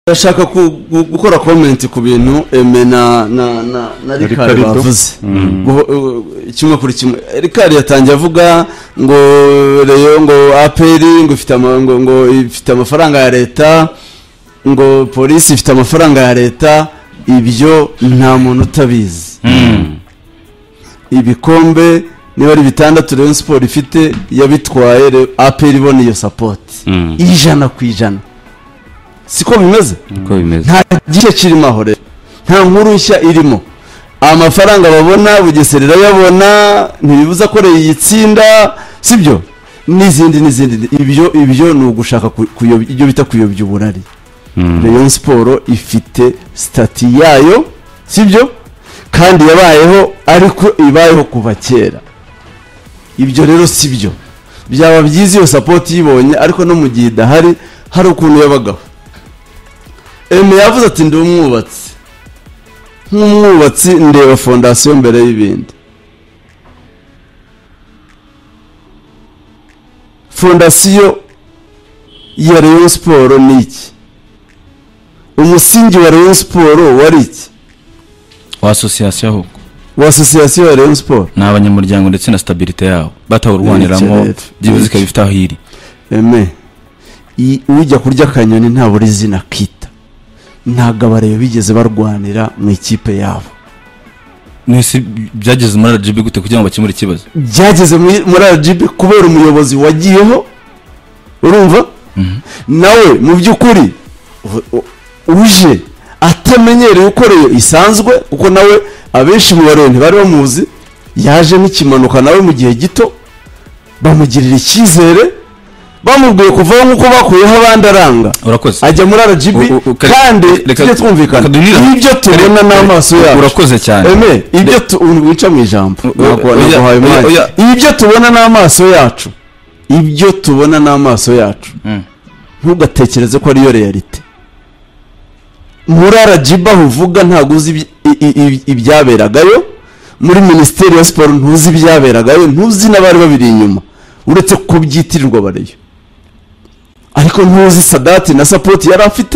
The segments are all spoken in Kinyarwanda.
ndashaka gukora comment ku bintu Emena na Rikari bavuze kimwe kuri kimwe. Rikari yatangiye avuga ngo Rayon ngo APR ngo ifite amafaranga ya leta, ngo polisi ifite amafaranga ya leta. Ibyo nta muntu utabizi. Ibikombe niba ari bitandatu Rayon Sport ifite yabitwaye APR ibona iyo support ijana ku ijana. Siko bimeze? Nta gice kirimo aho rero, nta nkuru nshya irimo. Amafaranga babona Bugeserera yabona ntibibuza ko yitsinda, sibyo? N'izindi ibyo ni ugushaka ibyo bita kuyobya uburari. Rayon Sport ifite stati yayo, sibyo? Kandi yabayeho ariko ibayeho kuva kera. Ibyo rero sibyo. Byaba byiza iyo support yibonye, ariko no mu gihe idahari hari ukuntu yabagaho. Yavuze ati ndi umwubatsi, nk'umwubatsi ndeba fondation mbere y'ibindi. Fondation ya Rayon Sport ni iki? Umusingi wa Rayon Sport wari iki? Wa association ya Rayon Sport n'abanyamuryango ndetse na stabilité yabo batawurwaniramo byibuze kabifite aho iri. Ujya kurya kanyoni nta buri zina kita. Ntagabareyo bigeze barwanira mu ikipe yabo. Nese byageze muri RGB gute kugira ngo bakemure ikibazo? Byageze muri RGB kubera umuyobozi wagiyeho, urumva? Nawe mu by'ukuri uje atamenyereye ukoreye isanzwe, kuko nawe abenshi mu baroni bari bamuzi, yaje n'ikimanuka nawe mu gihe gito bamugirira icyizere, bamubwiye kuvaho nkuko bakuyeho abandi aranga. Urakoze. Ajya muri RGB kandi tujye twumvikana. Ibyo tubona n'amaso yacu. Urakoze cyane. Ibyo wica mu ijambo. Ibyo tubona n'amaso yacu. Ibyo tubona n'amaso yacu. Ntugatekereze ko ari yo reality. Muri RGB uvuga ntago uzi ibyaberagayo, muri Ministeri ya Sport ntuzi ibyaberagayo, ntuzi n'abari babiri inyuma, uretse ko byitirirwa bareyo. Ariko ntuzi Sadati na support yari afite,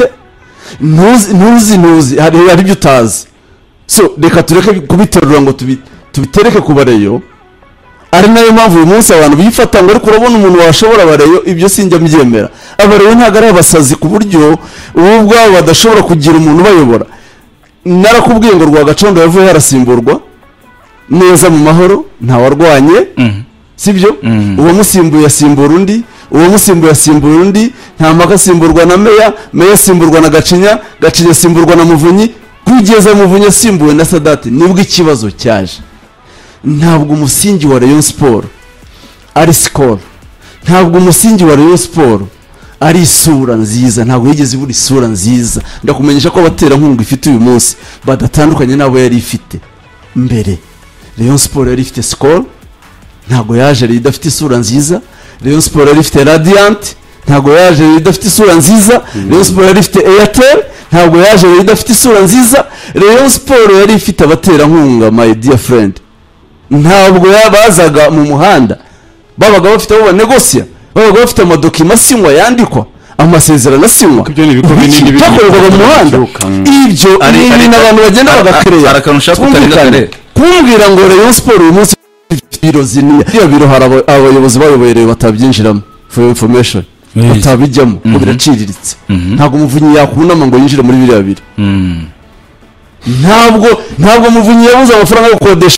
ntuzi hari ibyo utazi. So reka tureke kubiterura ngo tubitereke ku bareyo. Ari nayo mpamvu uyu munsi abantu bifata ngo ariko urabona umuntu washobora bareyo, ibyo sinjya mbyemera. Abareyo ntago ari abasazi ku buryo ubwo badashobora kugira umuntu bayobora. Narakubwiye ngo Rwagacondo yavuye harasimburwa neza mu mahoro, nta warwanye, sibyo? Uwo musimbuye asimbura undi, uwo musimbuye asimbura undi, nta mpaka asimburwa na meya asimburwa na Gacinya asimburwa na Muvunyi, kugeza Muvunyi asimbuwe na Sadati. Nibwo ikibazo cyaje. Ntabwo umusingi wa Rayon Sport ari score, ntabwo umusingi wa Rayon Sport ari isura nziza, ntabwo yigeze ibura isura nziza. Ndakumenyesha ko abatera nkungu ifite uyu munsi badatandukanye nabo yari ifite mbere. Rayon Sport yari ifite score, ntabwo yaje idafite isura nziza. Rayon Sport yari ifite Radiant, ntabwo yaje idafite isura nziza. Rayon Sport yari ifite Airtel, ntabwo yaje idafite isura nziza. Rayon Sport yari ifite abatera nkunga, my dear friend. Ntabwo yabazaga mu muhanda, babaga bafite abo negosia, babaga bafite amadokima sinywa yandikwa, amasezerano sinywa. Ibyo ni ibikorwa binini byakorerwa mu muhanda. Ibyo ari n'abantu bagenda bagakereya. Arakanusha kutarinda kumbwira ngo Rayon Sport uyu munsi biro ziniya. Iyo biro hari abayobozi bayoboye batabyinjiramo for information. Batabijyamo ngo biraciriritse. Ntabwo Muvunyi yakunama ngo yinjire muri biriya biro. Ntabwo Muvunyi yabuze amafaranga yo gukodesha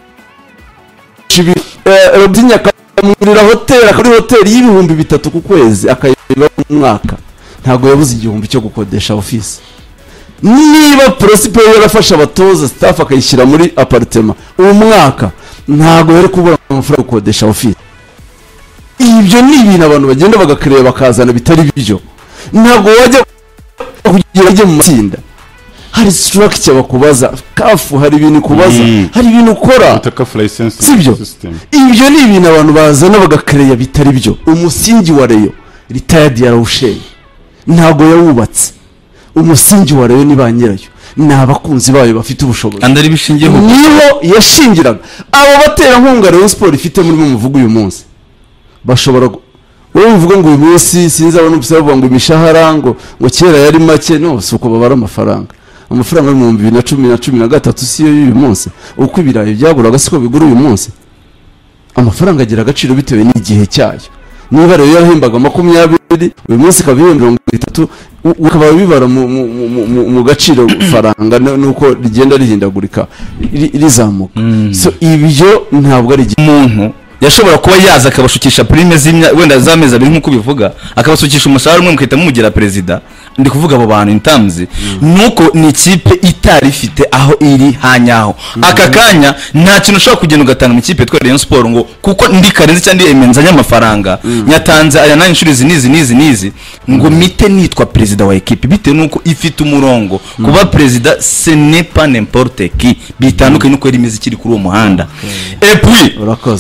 Robinho akamurira hoteli y'ibihumbi 3 ku kwezi akayiba mu mwaka. Ntabwo yabuze igihumbi cyo gukodesha office. Niba Prosper yarafasha abatoza staff akayishyira muri apartment uwo mwaka, ntabwo yari kubura amafaranga yo gukodesha office. Ibyo ni ibintu abantu bagenda bagakreba bakazana bitari byo. Ntabwo wajya kugira mu matsinda. Hari structure bakubaza, kafu hari ibintu kubaza, hari ibintu ukora. Sibyo? Ibyo ni ibintu abantu bazana bagakreba bitari byo. Umusingi wa Rayon retired yarawusheye. Ntabwo yawubatse. Umusingi wa Rayon ni banyirayo, n'abakunzi bayo bafite ubushobozi. Andari bishingiyeho niho yashingiraga. Abo batera nkunga Rayon Sport ifite muri mu muvugo uyu munsi bashobora wowe uvuga ngo uyu munsi sinzabona ubusaba ngo imishahara ngo kera yari make no si uko babara amafaranga yo mu 2013 siyo y'uyu munsi uko ibirayi byaguraga siko bigura uyu munsi amafaranga agira agaciro bitewe n'igihe cyayo niba rero yahembaga 20 uyu munsi kabihemba 30 ukaba bibara mu gaciro faranga nuko rigenda rihindagurika rizamuka so ibyo ntabwo ari umuntu yashobora kuba yaza akabashukisha prime wenda zameza biri nkuko bivuga akabasukisha umusaruro umwe mukita mumugira president ndi kuvuga abo bantu intamzi nuko ni ikipe itari ifite aho iri hanyaho aka kanya nta kintu ushobora kugenda ugatanga mu kipe twa Rayon Sport ngo kuko ndi karenze cyangwa emenza nyamafaranga nyatanze aya nani inshurizi nizi ngo mite nitwa president wa equipe bite nuko ifite umurongo kuba president ce n'est pas n'importe qui bitandukanye nuko rimeze kiri kuri uwo muhanda et puis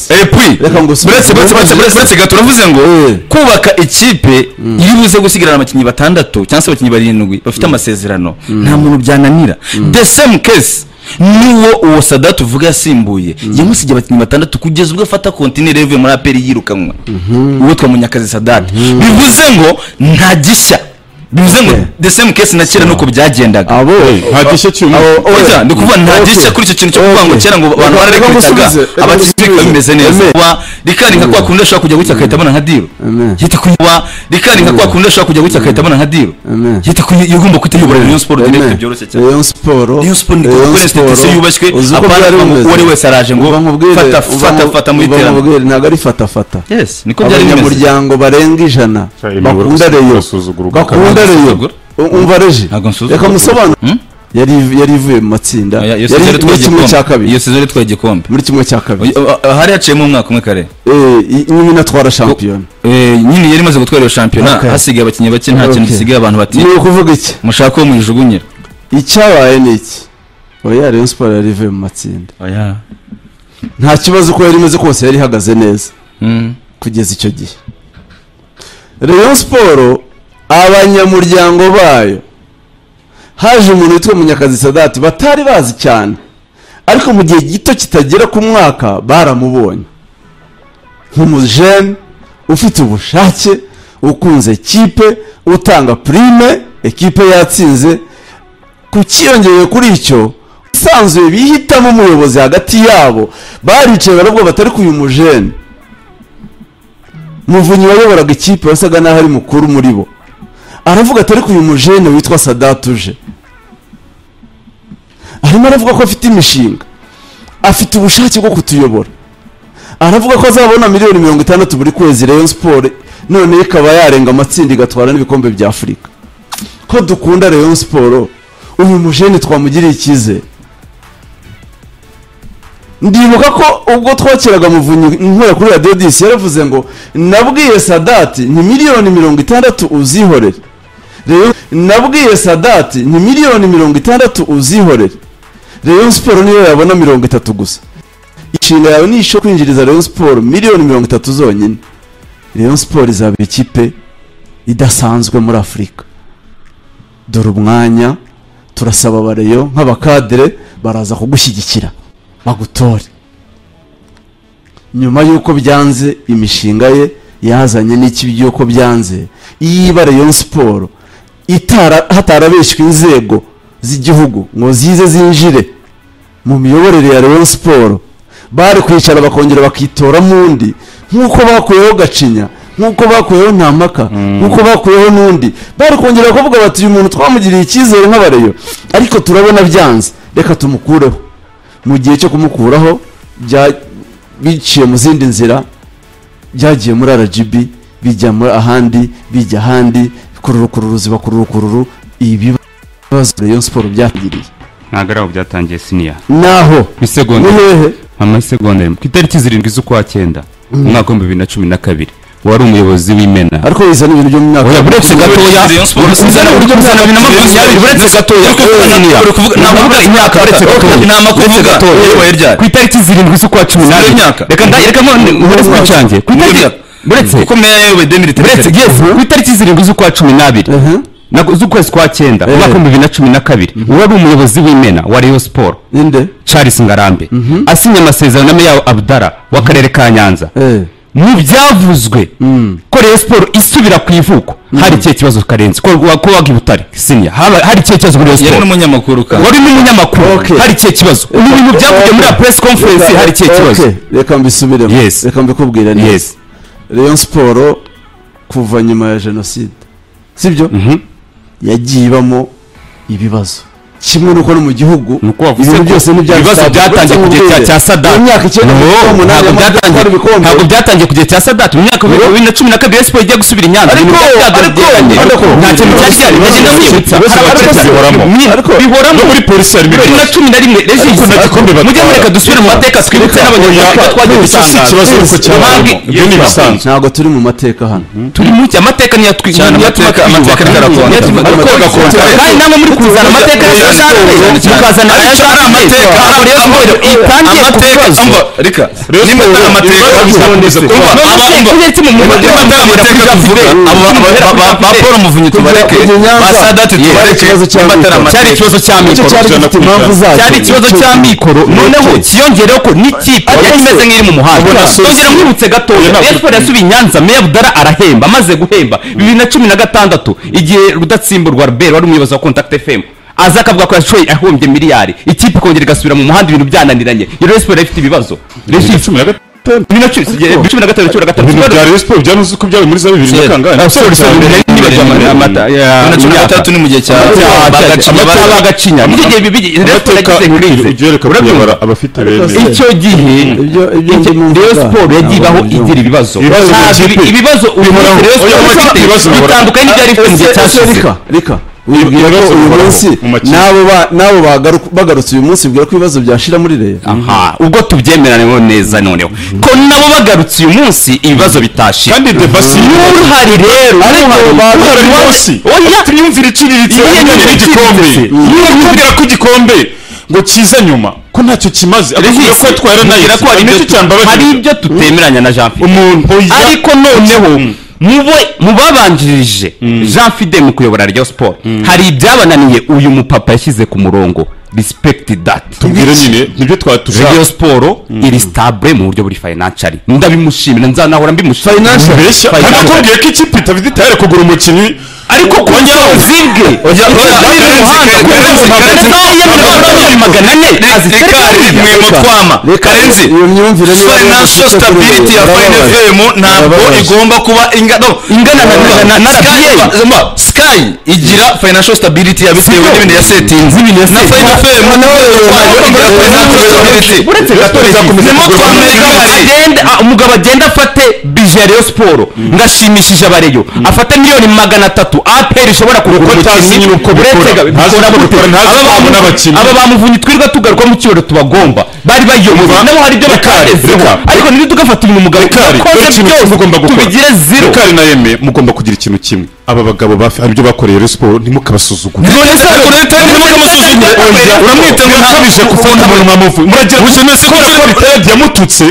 buretse gaturavuze ngo kubaka ikipe iribuze gusigarana abakinyi batandatu cyangwa se abakinyi 7 bafite amasezerano nta muntu byananira the same case niwo uwo Sadat uvuga yasimbuye yamusije abakinyi batandatu kugeza ubwo afata continue reve muri APR yirukanwa uwo twamunyakazi Sadat bivuze ngo nta gishya bivuze ngo the same case na kera nuko byagendaga abo nta gishya cy'umu oya ndikuvuga nta gishya kuri icyo kintu cyo kuvuga ngo kera ngo abantu bararekwitaga abatisika bimeze neza wa rikari nka kwa kundi ashaka kujya gutya akayitabona nka diro yita kuba rikari nka kwa kundi ashaka kujya gutya akayitabona nka diro yita ku yugomba kwitiyobora Rayon Sport direct byoroshye cyane Rayon Sport ni ko institution yubashywe apana uwo wese araje ngo fata mu iterambere ntago ari fata yes niko byari bimeze abanyamuryango barenga 100 bakunda Rayon bakunda Rayon umva reje reka musobanura yari ivuye mu matsinda yari kimwe cya kabiri iyo season twaye igikombe muri kimwe cya kabiri hari haciyemo umwaka umwe kare nyine natwara champion nyine yari maze gutwara iyo champion hasigaye abakinyi bake nta kintu gisigaye abantu bati ni ukuvuga iki mushaka ko muyijugunyira icyabaye ni iki oya Rayon Sport yari ivuye mu matsinda oya nta kibazo ko yari imeze kose yari ihagaze neza kugeza icyo gihe Rayon Sport abanyamuryango bayo haje umuntu witwa Munyakazi Sadat batari bazi cyane ariko mu gihe gito kitagera ku mwaka baramubonye nk'umujene ufite ubushake ukunze ekipe utanga prime ekipe yatsinze kukiyongeye kuri icyo usanzwe bihitamo umuyobozi hagati yabo baricaye barabwo batari kuyu mujene Muvunyi wayoboraga ikipe wasaga naho ari mukuru muri bo aravuga atari kuyu mujene witwa Sadat uje arimo aravuga ko afite imishinga afite ubushake bwo kutuyobora aravuga ko azabona $60 buri kwezi Rayon Sport none ikaba yarenga amatsinda igatwara n'ibikombe bya Afrika ko dukunda Rayon Sport uyu mujene twamugiriye ikize ndibuka ko ubwo twakiraga Muvunyi nkora kuri Radio 10 yaravuze ngo nabwiye Sadat ni $60 uzihorere Rayon nabwiye Sadat ni $60 uzihorere Rayon Sport niyo yabona 30 gusa ishinga yawe nisho kwinjiriza Rayon Sport $30 zonyine Rayon Sport izaba ikipe idasanzwe muri Afrika dore umwanya turasaba abareyo nk'abakadere baraza kugushyigikira bagutore nyuma yuko byanze imishinga ye yazanye n'ikibyo yuko byanze yiba Rayon Sport hatarabeshywe inzego z'igihugu ngo zize zinjire mu miyoborere ya Rayon Sport bari kwicara bakongera bakitora mundi nkuko bakuyeho Gacinya nkuko bakuyeho Impaka nkuko bakuyeho nundi bari kongera kuvuga bati uyu muntu twamugiriye icyizere nk'abareyo ariko turabona byanze reka tumukureho mu gihe cyo kumukuraho biciye mu zindi nzira byagiye muri RGB bijya muri ahandi bijya ahandi kururu zibakururu ibi bibazo Rayon Sport byagiriye ntagaraho byatangiye senior naho bisegonda mama segonda ku itariki 7 z'ukwa 9 umwaka wa 2012 wari umuyobozi w'Imena ariko izana ibintu byo mu myaka oya buretse gatoya izana uburyo buzana 2020 buretse gatoya navuga imyaka buretse gatoya inama kuvuga ku itariki 7 z'ukwa 18 reka muri cyanjye ku itariki buretse uko meyo Demirite buretse yes ku itariki 7 z'ukwa 12 nako z'ukwezi kwa 9 umwaka wa 2012 wari umuyobozi w'Imena wa Rayon Sport inde Charles Ngarambe asinya amasezerano na Meya Abdara w'akarere ka Nyanza mu byavuzwe ko Rayon Sport isubira ku ivuko hari ikihe kibazo karenze ko waga Butare Senior hari ikihe kibazo muri Rayon Sport yari n'umunyamakuru kandi wari n'umunyamakuru hari ikihe kibazo mu bintu byavuye muri press conference hari ikihe kibazo reka mbisubiremo reka mbikubwire neza Rayon Sport kuva nyuma ya jenoside sibyo yagiye ibamo ibibazo kimwe nuko no mu gihugu ibintu byose ibibazo byatangiye ku gihe cya Sadat imyaka 9 ntabwo byatangiye ku gihe cya Sadat mu myaka 2012 Rayon Sport igiye gusubira i Nyanza ariko nta kintu cyari bagenda mwibutsa bihoramo muri polisi hari 2011 regisi mujye mureka dusubire mu mateka twibutse n'abanyarwanda twagiye gutangaza ikibazo uko cyabamo ibyo ni bisanzwe ntabwo turi mu mateka hano turi mu amateka ni yatwikana amateka kandi namwe muri kuzana amateka mukazana ayashara amateka Rayon Sport itangiye kubazo reka nimba amateka bizaboneza kumva ba Paul Muvunyi tubareke ba Sadat tubareke cyari ikibazo cya mikoro noneho kiyongereho ko n'ikipe yari nk'iri mu muhanda tongera mwibutse gato Rayon Sport yasubiye Nyanza Meya Budara arahemba amaze guhemba 2016 igihe Rudatsimburwa Albert wari umuyobozi wa Contact FM aza akavuga ko yashoye ahombye miliyari ikipe kongera igasubira mu muhanda ibintu byananiranye Rayon Sport ifite ibibazo Rayon Sport 2015 bya Rayon Sport byanuze ko byawe muri za 2000 kangahe ni mu gihe cya bagacinya abafite bene icyo gihe Rayon Sport yagibaho igira ibibazo bitandukanye n'ibyari ifite mu gihe cya reka wibwira ko uyu munsi nabo bagarutse uyu munsi bwira ko ibibazo byashira muri Rayon ubwo tubyemerane neza noneho ko nabo bagarutse uyu munsi ibibazo bitashira kandi debasi n'uruhari rero n'uruhari munsi tuyumvira iciriritse n'igikombe n'ubwira ko igikombe ngo kiza nyuma ko ntacyo kimaze avuga ko twara nayo ko hari ibyo tutemeranya na Jean Philippe ariko noneho mu babanjirije Jean Fidel mu kuyobora Rayon Sport hari ibyabananiye uyu mupapa yashyize ku murongo respect that tubwire nyine nibyo twatuja Rayon Sport iri stable mu buryo buri financially ndabimushimira nzanahora mbimushimira financially nakubwiye ko ikipe itafite tayari kugura umukinnyi ariko kongera uzibwe karenzi financial stability ya Fine FM ntabwo igomba kuba ingana na Sky igira financial stability ya bitewe n'ibindi ya settings na Fine FM umugabo agenda afate budget Rayon Sport ngashimishije abareyo afate miliyoni 300 APR ishobora kugura umukinnyi uko aba bamuvunyi twirwa tugaruka mu kibero tubagomba bari bayoboye nabo hari ibyo bakarezeho ariko nibi tugafata ibintu umugabo koze byose tubigire zero kari na yeme mugomba kugira ikintu kimwe aba bagabo bafi ibyo bakoreye Rayon Sport ntimukabasuzugure none se ariko leta ntimukamusuzugure uramwita ngo ntabije kufunda umuntu nkamuvu muragira ushimese ko bitari byamututse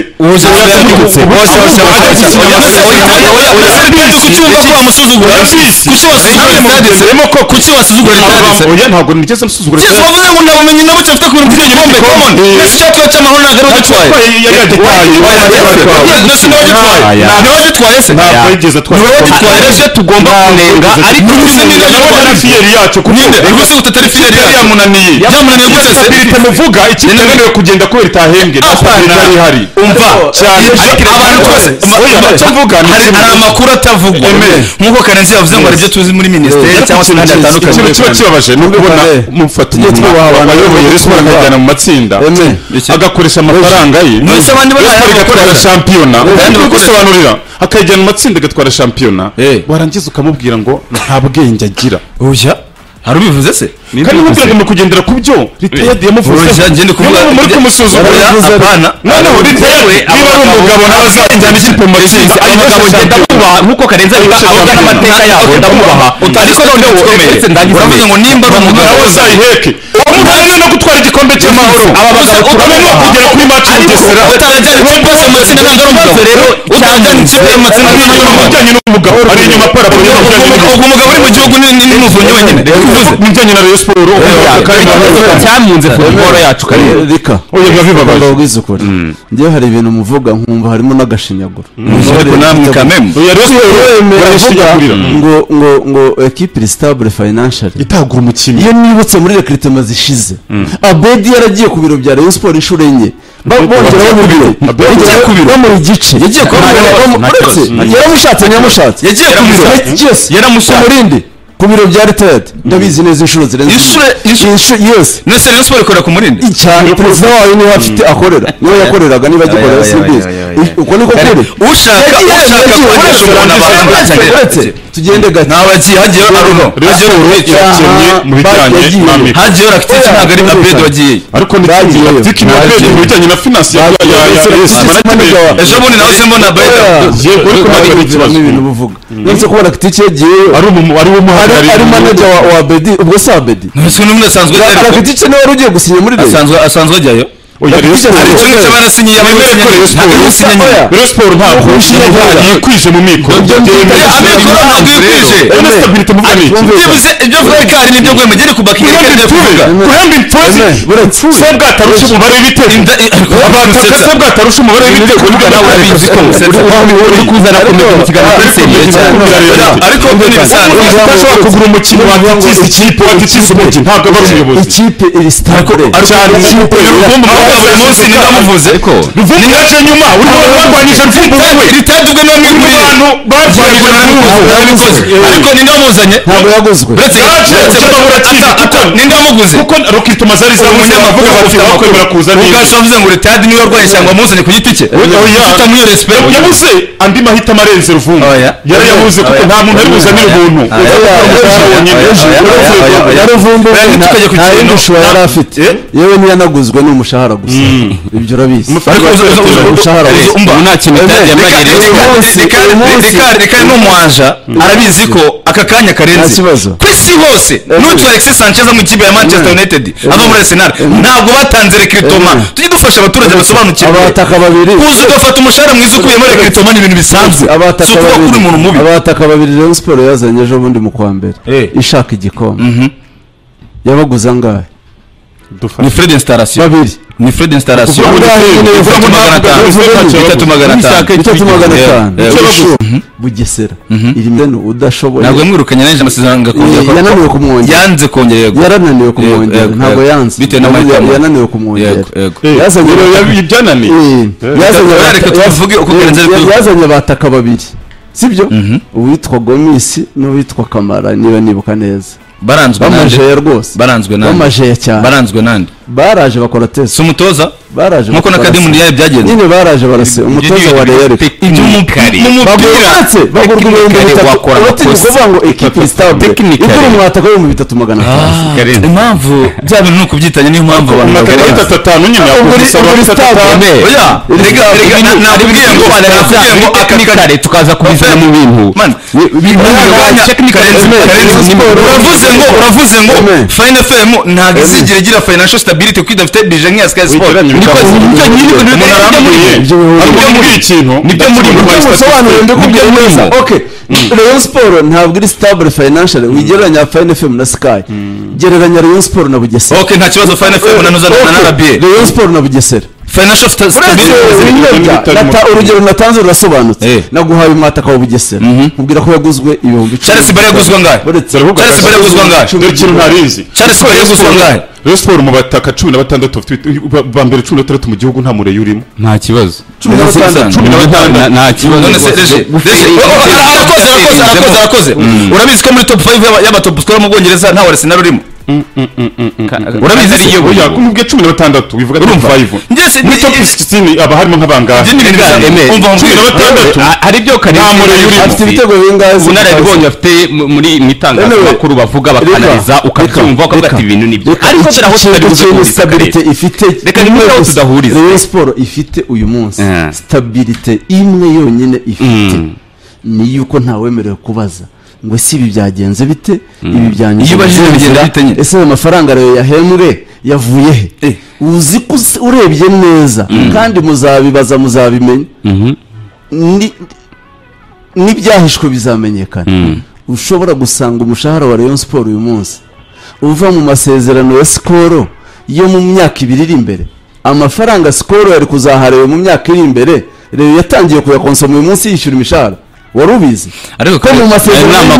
kuki wasuzugura oya ntabwo nigeze nsuzugura bavuze ngo nabumenye nabo cyafite ku bintu by'igikombe common nese cyatwa cy'amahoro nagaro gitwaye nagitwaye se ntabwo yigeze atwaye rero tugomba kunenga ariko n'ibindi na fiyeri yacu kuninde ariko se utatari fiyeri yamunaniye gute se muvuga ikipe ngenewe kugenda kubera itahembwe natari hari umva cyane abantu twese cyo mvuga hari amakuru atavugwa nkuko Karenzi yavuze ngo aribyo tuzi muri ministeri cyangwa se n'ahandi hatandukanye cyo kibabaje no kubona mufata umuntu wayoboye Rayon Sport akajyana mu matsinda agakoresha amafaranga ye nose abandi bagatwara shampiyona kandi gusobanurira akajyana mu matsinda agatwara shampiyona warangiza ukamubwira ngo nta bwenge agira oya hari ubivuze se kandi mubwira ngo kugendera ku byo ritayadi yamuvuze ngende kuvuga muri kumusuzugura apana noneho ritewe niba ari umugabo n'abazajyana ikipe mu matsinda abo bagabo ngenda kubaha nkuko Karenzi avuga n'amateka yabo ndamubaha ariko noneho uravuze ngo nimba ari umugabo uzayiheke umugabo no gutwara igikombe cy'amahoro aba bagabo turabona kugera kuri match y'Ugesera utarajyana ikipe mu matsinda ntabwo ari umugabo rero utarajyana ikipe mu matsinda n'umugabo ari inyuma para umugabo uri mu gihugu ni muvunyi nyine n'ibijyanye na Rayon Sport cyamunze football yacu karere reka oya biba bibabaje ndababwiza ukuri njyewe hari ibintu muvuga nkumva harimo n'agashinyaguro ariko namwe kameme oya Rayon Sport barashinyagurira ngo equipe stable financially itagura umukinnyi iyo nibutse muri recruitment zishize Abedi yaragiye ku biro bya Rayon Sport inshuro enye bongeraho mu biro bamuha igice yagiye ku biro yaramushatse yagiye ku biro yaramushatse ku biro bya retired ndabizi neza inshuro zirenze yes nese Rayon Sport ikorera ku Murindi cyane perezida wayo niwe afite akorera niwe yakoreraga niba agikorera CBS uko niko kuri ushaka koresha umuntu abantu tugende gake nabagiye hagiye aruno mu bijyanye hagiye rakitse ntabwo ari Abedi wagiye ariko ndikiye dikino Abedi mu bijyanye na finance ya ejo bundi nawe se mbona Abedi yego ariko ntabwo ikibazo n'ibintu buvuga nese ko rakitse yagiye ari wo muhagarariye ari manager wa Abedi ubwo se Abedi nese n'umwe asanzwe rakitse niwe wari ugiye gusinya muri asanzwe ajyayo oya Rayon Sport barasinyiye Rayon Sport ntabwo yikwije mu mikoro stability mu bwani byibuze ibyo vuga ari nibyo gwe mugere kubakinga kandi kuvuga guhemba imfezi sebwa tarusha umubare w'ibitego abantu sebwa tarusha umubare w'ibitego nibyo nawe abizi ko uri kuzana komite mu kiganiro cy'isengero cyane ariko ni bisanzwe udashobora kugura umukinnyi watitiza ikipe watitiza umukino ntabwo aba ari umuyobozi ikipe iri stable cyane buri munsi ninamuvuze ko ruvuga yaje nyuma uri barwanije rufumbu wowe ritadubwe no mu bantu barwanije ariko ninamuzanye ntabwo yaguzwe nindamuguze kuko rokito mazari za umunyamakuru bavuga bakwemera kuza neza ugasavuze ngo ritadi niwe warwaye cyangwa amuzanye ku giti cye utamuyo respect yabuze andi mahitamo arenze ruvumbu yarayabuze kuko nta muntu ari buzanire ubuntu yaruvumbu nta yindi ushobora yari afite yewe niyanaguzwe n'umushahara gusa ibyo urabizi nta kintu reka n'umwanja arabizi ko aka kanya karenze ku isi hose n'utu Alexis Sanchez mu ikipe ya Manchester United ava muri Arsenal ntabwo batanze recruitment tujye dufasha abaturage basobanukirwe abataka babiri kuza ugafata umushahara mwiza ukuyemo recruitment n'ibintu bisanzwe si ukuba kuri umuntu mubi abataka babiri Rayon Sport yazanye ejo bundi mu kwa mbere ishaka igikombe yabaguza angahe ni Fred installation babiri ni Fred installation 3,500 Bugesera iri mbeno udashoboye ntabwo mwirukanye nanje amasezerano ngakongera yananiwe kumwongera yanze kongera yego yarananiwe kumwongera ntabwo yanze bitewe n'amahitamo yananiwe kumwongera yazanye ibyananiye yazanye bataka babiri sibyo uwitwa Gomisi n'uwitwa Kamara niba nibuka neza baranzwe nande rwose baranzwe nande bamajeya cyane baranzwe nande baraje bakora test sumutoza baraje nkuko na Kadimu ndiye byagenze nyine baraje barase umutoza wa Rayon bagurwa ibintu bakora kuvuga ngo equipe stable ibyo umwataka yo mu 3,500 impamvu bya bintu nuko byitanye niyo mpamvu abantu 3,500 nyine oya rega nabwiye ngo akakare tukaza kubizana mu bintu uravuze ngo Fine FM ntabwo izigira igira financial stability kuko idafite budget nk'iya Sky Sport nibyo muri ikintu nibyo muri musobanuro ndikubwiye neza okay Rayon Sport ntabwo iri stable financially wigereranya Fine FM na Sky gereranya Rayon Sport na Bugesera okay nta kibazo Fine FM na Nuzana na RBA Rayon Sport na Bugesera financial stability urugero natanze rurasobanutse naguhaye umwataka wa Bugesera nkubwira ko yaguzwe ibihumbi Charles Bare yaguzwe ngahe Charles Bare yaguzwe ngahe ikintu ntarizi Charles Bare yaguzwe ngahe Rayon Sport mu bataka 16 ba mbere 16 mu gihugu nta mureyo urimo nta kibazo 16 nta kibazo none se arakoze urabizi ko muri top 5 y'aba top scorer mu Bwongereza nta Arsenal urimo urabizi ari yo oya kumubwe 16 bivuga top 5 ngese ni top 16 aba harimo nk'abangahe umva 16 hari ibyo kare afite ibitego bingahe unare bibonye afite muri mitangazamakuru bavuga bakanaliza ukabyumva ukavuga ati ibintu nibyo ariko dore aho tutari stability ifite reka nimwe tudahuriza Rayon Sport ifite uyu munsi stability imwe yonyine ifite ni yuko ntawemerewe kubaza ngo si ibi byagenze bite ibi byanyuze bigenda bite ese amafaranga rero yahembwe yavuye he uzi ko urebye neza kandi muzabibaza muzabimenya ni byahishwe bizamenyekana ushobora gusanga umushahara wa Rayon Sport uyu munsi uva mu masezerano ya Skol yo mu myaka 2 iri imbere. Amafaranga Skol yari kuzaharewe mu myaka iri imbere Rayon yatangiye kuyakonsoma uyu munsi yishyura imishahara. Wari ubizi ariko ko mu masezerano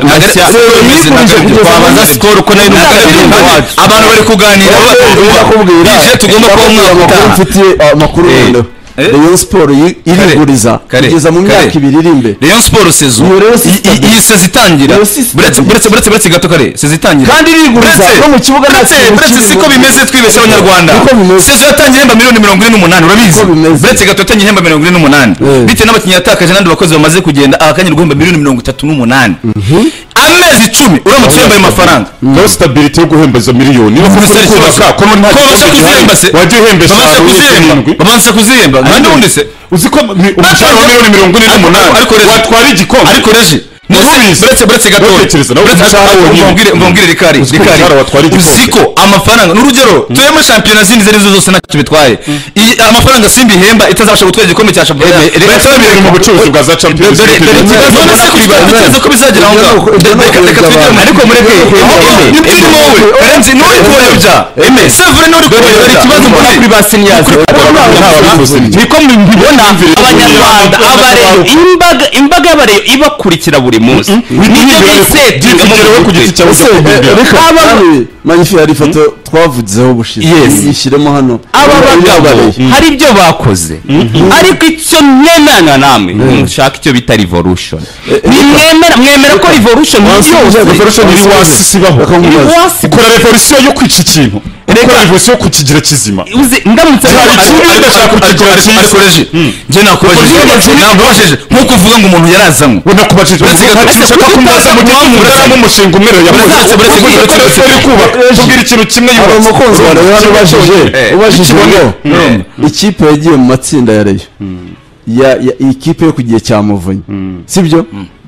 twabaza Skol ko nayo abantu bari kuganira bakubwira tugomba kuba mwaka amakuru Rayon Sport iriguriza kugeza mu myaka 2 iri imbere. Rayon Sport sezo iyi sezo itangira buretse gato kare sezo itangira kandi iriguriza no mu kibuga buretse siko bimeze twibeshya abanyarwanda sezo yatangira ihemba miliyoni 48 urabizi buretse gato yatangira ihemba 48 bite n'abakinnyi yatakaje n'andi bakozi bamaze kugenda akanyira guhemba miliyoni 38 amezi 10 uramutse yambaye amafaranga no stability yo guhemba izo miliyoni no kubaka ko nta wajye uhembesha bamanze kuzihemba kandi undi se uziko umushahara wa miliyoni 48 watwara igikombe ariko reje buretse gato mbongire rikari uziko amafaranga n'urugero tuyemo shampiyona zindi zose ntacyo bitwaye amafaranga simbi ihemba itazabasha gutwara igikombe cya shampiyona reka tubiri mu bucuruzi bwa za Champions League ko bizagera aho ngaho reka tujye ariko mureke n'ibirimo wowe karenzi n'uri kuyobya sevure n'uri kuyobya ikibazo mbona kuri ba seniors niko mbibona abanyarwanda abareyo imbaga y'abareyo ibakurikira buri munsi nibyo bisetinga mu ku giti cyawe magnifique ari foto twavuzeho bushize yishyiremo hano aba bagabo hari ibyo bakoze ariko icyo nemera namwe mushaka icyo bita revolution mwemera ko revolution iri wasi sibaho ukora revolution yo kwica ikintu ukora revolution yo kukigira kizima ndamutse ariko reje njye nakubajije nkuko uvuga ngo umuntu yarazanywe we nakubajije ushaka kumwaza mu gihe umushinga umwe yakoze tubwira ikintu kimwe umukunzi wa Rayon ubajije ngo ikipe yagiye mu matsinda ya Rayon ya ikipe yo kugiye cya Muvunyi sibyo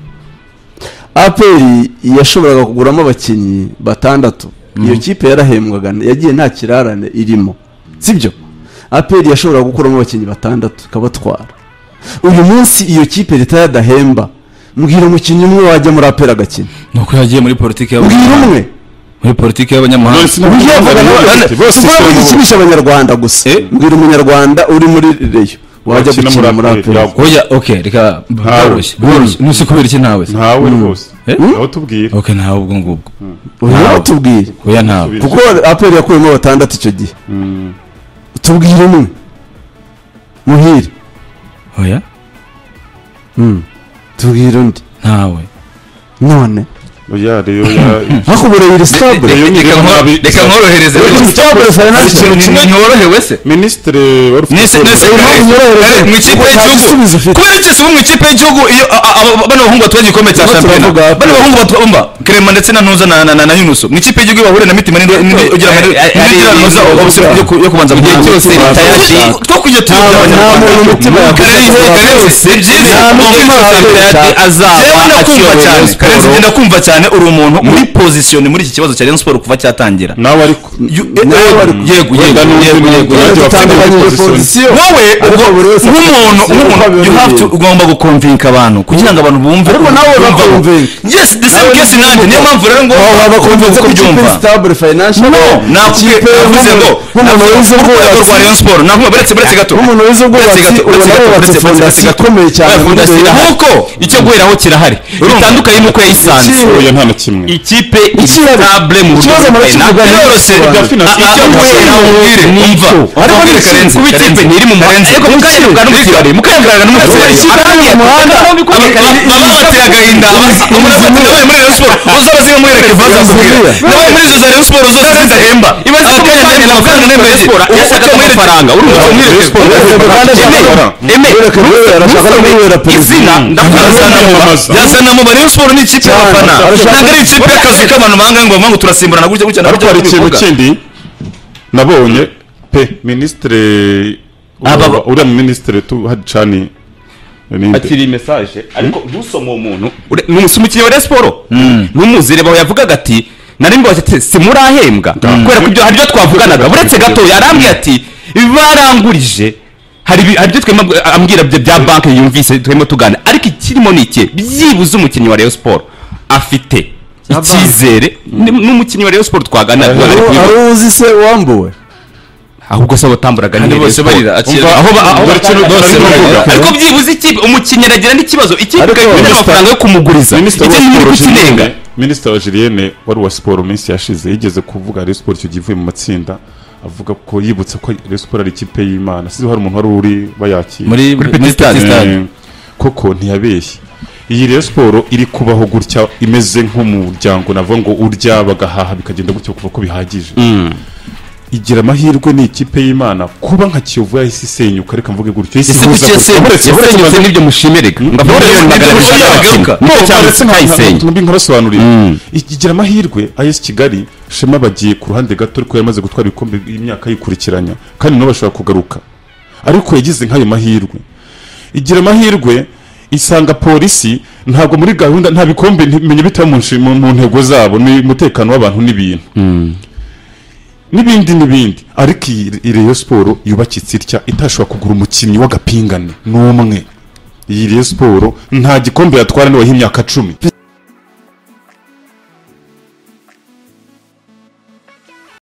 APR yashoboraga kuguramo abakinnyi batandatu iyo kipe yarahembwaga yagiye nta kirarane irimo sibyo APR yashobora gukuramo abakinnyi batandatu kabatwara uyu munsi iyo kipe leta yadahemba mbwira umukinnyi umwe wajya muri APR agakina nuko yagiye muri politiki y'abanyamahanga muri politiki y'abanyamahanga ikinisha abanyarwanda gusa mbwira umunyarwanda uri muri Rayon wajya gukina muri APR oya okay reka boroshye nusi kubera iki ntawe ntawe rwose aho tubwira okay ntawe ubwo ngubwo oya tubwire oya ntawe kuko APR yakuyemo batandatu icyo gihe tubwire umwe muhire oya tubwire undi ntawe none oya Rayon hakubereye iri stable reka nkorohereze stable financial nkorohewe se ministre mu ikipe y'igihugu kubera iki se mu ikipe y'igihugu iyo bano bahungu batwaye igikombe cya shampiyona bano bahungu batwumva Clement ndetse na Ntuza na Yunuso mu ikipe y'igihugu bahura na Mitima ugira ngo yo kubanza mu gihe cyose two kujya azaba kumva cyane uri umuntu uri position muri iki kibazo cya Rayon Sport kuva cyatangira nawe ariko yego wowe nk'umuntu you have to ugomba gukonvinka abantu kugira ngo abantu bumve ariko nawe bakonvinka yes the same case nanjye niyo mpamvu rero ngo bakonvinka kubyumva stable financial nakipe yavuze ngo nk'umuntu wize ubwubatsi rwa Rayon Sport buretse gato nk'umuntu wize ubwubatsi uretse fondasiyo ikomeye cyane nk'uko icyo guheraho kirahari bitandukanye n'uko yayisanze oya nta na kimwe ikipe stable mu kibazo yose icyo guheraho umva ariko Karenzi kuba ikipe ntiri mu muhanda ariko mukayabwa n'umukirare bateye agahinda muri Rayon Sport uzabaziga muri Rekevaza nawe muri izo za Rayon Sport zose zidahemba ibaze ko kandi amafaranga n'emeye yashaka amafaranga urumva muri Rayon Sport izina ndakuzana mu Rayon Sport ni ikipe y'abafana ntabwo ari ikipe y'akazi k'abantu banga ngo turasimburana gutya ariko hari ikintu kindi nabonye pe ministre uriya mu ministre hacani akiri message ariko ntusoma umuntu n'umukinnyi wa Rayon Sport n'umuzire baho yavugaga ati nari mbose si murahembwa kubera ko ibyo hari byo twavuganaga buretse gato yarambwiye ati barangurije hari byo twema ambwira bya banki yumvise twemo tugana ariko ikirimo ni iki byibuze umukinnyi wa Rayon Sport afite icyizere n'umukinnyi wa Rayon Sport twagana ari uzi se wambuwe ahubwo se batamburaga ni bose barira ariko byibuze ikipe umukinnyi aragira n'ikibazo ikipe ikabona amafaranga yo kumuguriza Minisitiri wa Julienne wari wa siporo minsi yashize yigeze kuvuga Rayon Sport icyo givuye mu matsinda avuga ko yibutse ko Rayon Sport ari ikipe y'Imana sizo hari umuntu wari uri bayakira muri stade koko ntiyabeshye iyi Rayon Sport iri kubaho gutya imeze nk'umuryango navuga ngo urya bagahaha bikagenda gutyo kuva ko bihagije igira amahirwe ni ikipe y'Imana kuba nka Kiyovu yahise isenyuka reka mvuge gutyo isi isenyutse n'ibyo mushimereka nkabasobanurira igira amahirwe AS Kigali Shema bagiye ku ruhande gato ariko yamaze gutwara ibikombe imyaka yikurikiranya kandi no bashobora kugaruka ariko yagize nk'ayo mahirwe igira amahirwe isanga polisi ntabwo muri gahunda nta bikombe menye bita mu ntego zabo ni umutekano w'abantu n'ibintu n'ibindi ariko iyi Rayon Sport yubakitse itya itashobora kugura umukinnyi w'agapingane n'umwe iyi Rayon Sport nta gikombe yatwara n'uwaha imyaka 10